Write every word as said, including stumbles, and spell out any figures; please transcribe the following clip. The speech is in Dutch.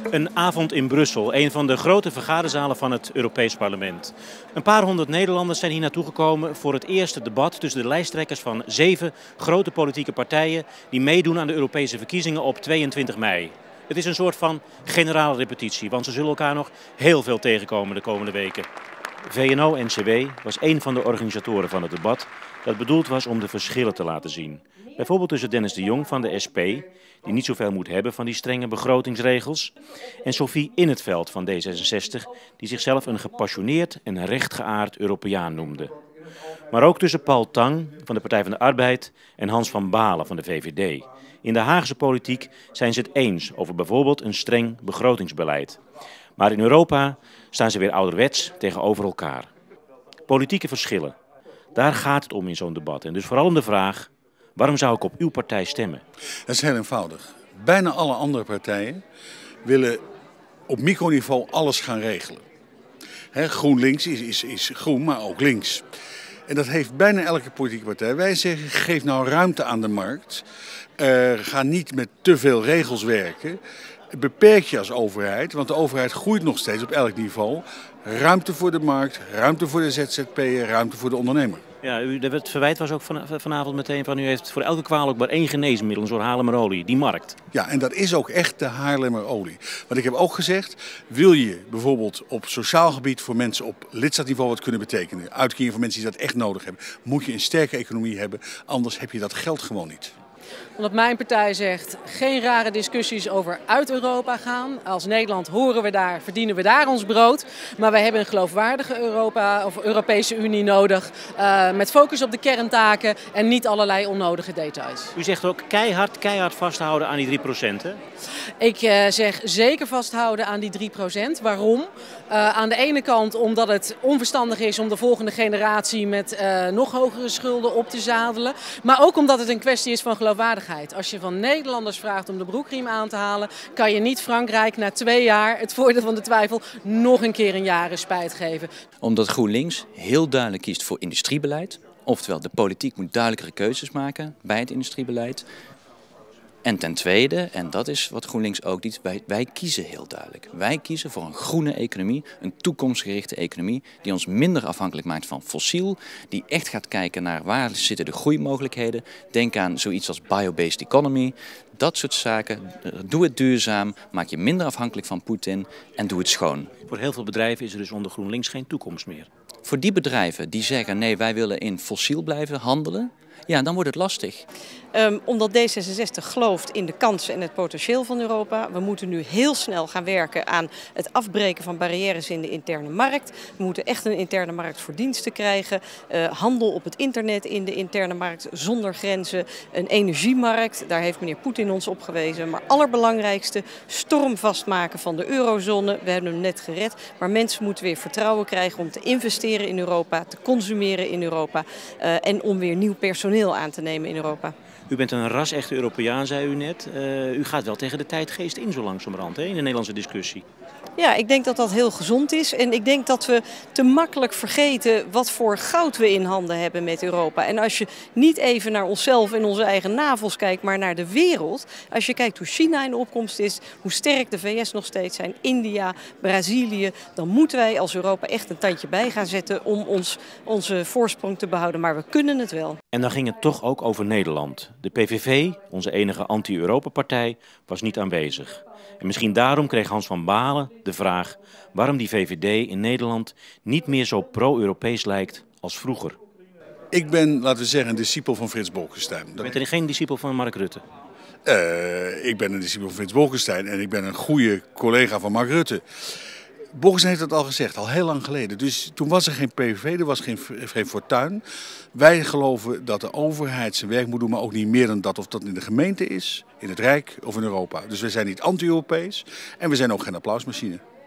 Een avond in Brussel, een van de grote vergaderzalen van het Europees Parlement. Een paar honderd Nederlanders zijn hier naartoe gekomen voor het eerste debat tussen de lijsttrekkers van zeven grote politieke partijen die meedoen aan de Europese verkiezingen op tweeëntwintig mei. Het is een soort van generale repetitie, want ze zullen elkaar nog heel veel tegenkomen de komende weken. V N O N C W was een van de organisatoren van het debat dat bedoeld was om de verschillen te laten zien. Bijvoorbeeld tussen Dennis de Jong van de S P, die niet zoveel moet hebben van die strenge begrotingsregels, en Sophie In 't Veld van D zesenzestig, die zichzelf een gepassioneerd en rechtgeaard Europeaan noemde. Maar ook tussen Paul Tang van de Partij van de Arbeid en Hans van Balen van de V V D. In de Haagse politiek zijn ze het eens over bijvoorbeeld een streng begrotingsbeleid. Maar in Europa staan ze weer ouderwets tegenover elkaar. Politieke verschillen, daar gaat het om in zo'n debat. En dus vooral om de vraag, waarom zou ik op uw partij stemmen? Dat is heel eenvoudig. Bijna alle andere partijen willen op microniveau alles gaan regelen. He, GroenLinks is, is, is groen, maar ook links. En dat heeft bijna elke politieke partij. Wij zeggen, geef nou ruimte aan de markt. Uh, ga niet met te veel regels werken. Beperk je als overheid, want de overheid groeit nog steeds op elk niveau. Ruimte voor de markt, ruimte voor de Z Z P'er, ruimte voor de ondernemer. Ja, u, het verwijt was ook van, vanavond meteen van u heeft voor elke kwaal ook maar één geneesmiddel, een soort Haarlemmerolie, die markt. Ja, en dat is ook echt de Haarlemmerolie. Want ik heb ook gezegd, wil je bijvoorbeeld op sociaal gebied voor mensen op lidstaatniveau wat kunnen betekenen, uitkeringen voor mensen die dat echt nodig hebben, moet je een sterke economie hebben, anders heb je dat geld gewoon niet. Omdat mijn partij zegt, geen rare discussies over uit Europa gaan. Als Nederland horen we daar, verdienen we daar ons brood. Maar wij hebben een geloofwaardige Europa of Europese Unie nodig. Uh, met focus op de kerntaken en niet allerlei onnodige details. U zegt ook keihard, keihard vasthouden aan die drie procent, hè? Ik uh, zeg zeker vasthouden aan die drie procent. Waarom? Uh, aan de ene kant omdat het onverstandig is om de volgende generatie met uh, nog hogere schulden op te zadelen. Maar ook omdat het een kwestie is van geloofwaardigheid. Als je van Nederlanders vraagt om de broekriem aan te halen, kan je niet Frankrijk na twee jaar het voordeel van de twijfel nog een keer een jaren spijt geven. Omdat GroenLinks heel duidelijk kiest voor industriebeleid. Oftewel, de politiek moet duidelijkere keuzes maken bij het industriebeleid. En ten tweede, en dat is wat GroenLinks ook doet, wij, wij kiezen heel duidelijk. Wij kiezen voor een groene economie, een toekomstgerichte economie die ons minder afhankelijk maakt van fossiel. Die echt gaat kijken naar waar zitten de groeimogelijkheden. Denk aan zoiets als biobased economy. Dat soort zaken. Doe het duurzaam, maak je minder afhankelijk van Poetin en doe het schoon. Voor heel veel bedrijven is er dus onder GroenLinks geen toekomst meer. Voor die bedrijven die zeggen nee, wij willen in fossiel blijven handelen, ja, dan wordt het lastig. Um, omdat D zesenzestig gelooft in de kansen en het potentieel van Europa. We moeten nu heel snel gaan werken aan het afbreken van barrières in de interne markt. We moeten echt een interne markt voor diensten krijgen. Uh, handel op het internet in de interne markt zonder grenzen. Een energiemarkt, daar heeft meneer Poetin ons op gewezen. Maar allerbelangrijkste, stormvast maken van de eurozone. We hebben hem net gered. Maar mensen moeten weer vertrouwen krijgen om te investeren in Europa, te consumeren in Europa. Uh, en om weer nieuw personeel aan te nemen in Europa. U bent een ras-echte Europeaan, zei u net. Uh, u gaat wel tegen de tijdgeest in zo langzamerhand, hè, in de Nederlandse discussie. Ja, ik denk dat dat heel gezond is. En ik denk dat we te makkelijk vergeten wat voor goud we in handen hebben met Europa. En als je niet even naar onszelf en onze eigen navels kijkt, maar naar de wereld. Als je kijkt hoe China in opkomst is, hoe sterk de V S nog steeds zijn, India, Brazilië. Dan moeten wij als Europa echt een tandje bij gaan zetten om ons, onze voorsprong te behouden. Maar we kunnen het wel. En dan ging het toch ook over Nederland. De P V V, onze enige anti-Europa-partij, was niet aanwezig. En misschien daarom kreeg Hans van Balen de vraag waarom die V V D in Nederland niet meer zo pro-Europees lijkt als vroeger. Ik ben, laten we zeggen, een discipel van Frits Bolkestein. Je bent er geen discipel van Mark Rutte? Uh, ik ben een discipel van Frits Bolkestein en ik ben een goede collega van Mark Rutte. Bolkestein heeft dat al gezegd, al heel lang geleden. Dus toen was er geen P V V, er was geen, geen fortuin. Wij geloven dat de overheid zijn werk moet doen, maar ook niet meer dan dat. Of dat in de gemeente is, in het Rijk of in Europa. Dus we zijn niet anti-Europees en we zijn ook geen applausmachine.